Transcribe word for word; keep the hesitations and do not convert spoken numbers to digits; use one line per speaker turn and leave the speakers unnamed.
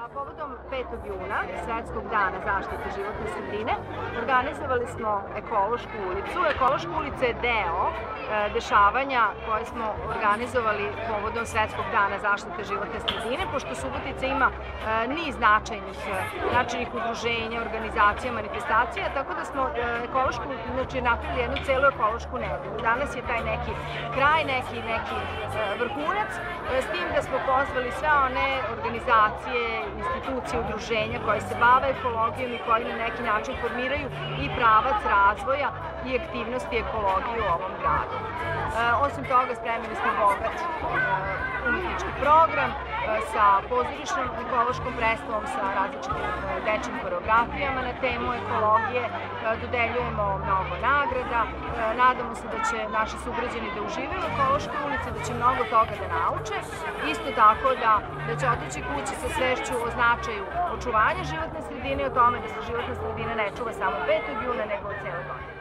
Povodom petog juna, Svetskog dana zaštite životne sredine, organizovali smo Ekološku ulicu. Ekološka ulica je deo e, dešavanja koje smo organizovali povodom Svetskog dana zaštite životne sredine, pošto Subotica ima e, niz značajnih, značajnih udruženja, organizacija, manifestacija, tako da smo e, ekološku, znači napravili jednu celu ekološku nedelju. Danas je taj neki kraj, neki, neki e, vrhunac, e, s tim da smo pozvali sve one organizacije, institucije, udruženja koje se bave ekologijom i koji na neki način formiraju i pravac razvoja i aktivnosti ekologije u ovom gradu. E, osim toga, spremili smo bogat e, umetnički program e, sa pozorišnom ekološkom predstavom, sa različitim e, dečjim koreografijama na temu ekologije. E, dodeljujemo mnogo nagrada. E, nadamo se da će naši sugrađani da uživaju u ekološkoj ulici, da će mnogo toga da nauče. Isto tako da, da će otići kući sa svešću o značaju očuvanja životne sredine i o tome da se životna sredina ne čuva samo petog juna, nego od cele godine.